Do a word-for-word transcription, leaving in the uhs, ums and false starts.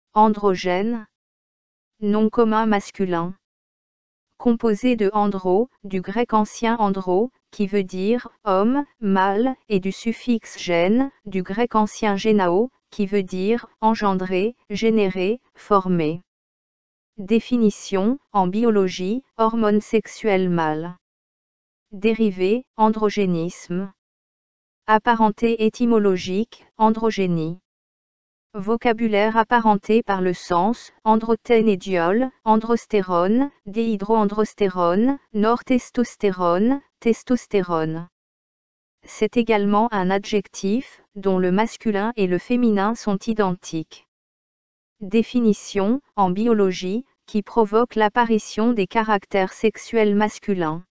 Androgène. Nom commun masculin. Composé de andro, du grec ancien andro, qui veut dire homme, mâle, et du suffixe gène, du grec ancien génao, qui veut dire engendrer, générer, former. Définition, en biologie, hormone sexuelle mâle. Dérivé, androgénisme. Apparenté étymologique, androgénie. Vocabulaire apparenté par le sens, androtène-diol, androstérone, déhydroandrostérone, nortestostérone, testostérone. C'est également un adjectif, dont le masculin et le féminin sont identiques. Définition, en biologie, qui provoque l'apparition des caractères sexuels masculins.